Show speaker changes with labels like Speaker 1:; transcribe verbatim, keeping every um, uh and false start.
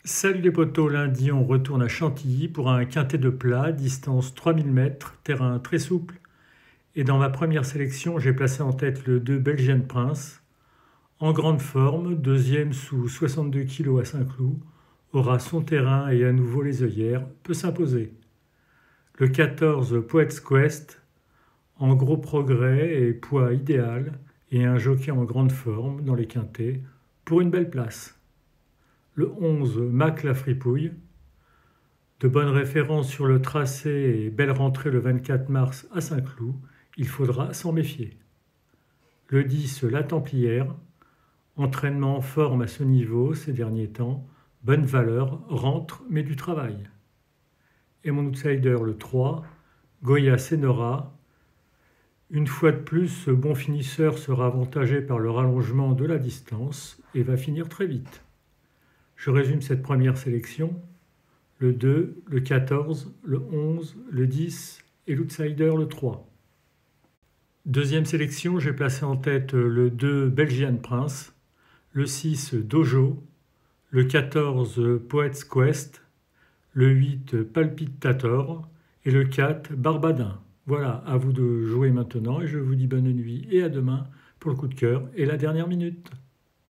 Speaker 1: Salut les potos, lundi on retourne à Chantilly pour un quintet de plat, distance trois mille mètres, terrain très souple. Et dans ma première sélection, j'ai placé en tête le deux Belgian Prince. En grande forme, deuxième sous soixante-deux kilos à Saint-Cloud, aura son terrain et à nouveau les œillères, peut s'imposer. Le quatorze Poets Quest, en gros progrès et poids idéal, et un jockey en grande forme dans les quintets, pour une belle place. Le onze Mac la Fripouille, de bonnes références sur le tracé et belle rentrée le vingt-quatre mars à Saint-Cloud, il faudra s'en méfier. Le dix La Templière, entraînement en forme à ce niveau ces derniers temps, bonne valeur, rentre mais du travail. Et mon outsider le trois, Goya Senora, une fois de plus ce bon finisseur sera avantagé par le rallongement de la distance et va finir très vite. Je résume cette première sélection, le deux, le quatorze, le onze, le dix et l'outsider le trois. Deuxième sélection, j'ai placé en tête le deux Belgian Prince, le six Dojo, le quatorze Poets Quest, le huit Palpitator et le quatre Barbadin. Voilà, à vous de jouer maintenant et je vous dis bonne nuit et à demain pour le coup de cœur et la dernière minute.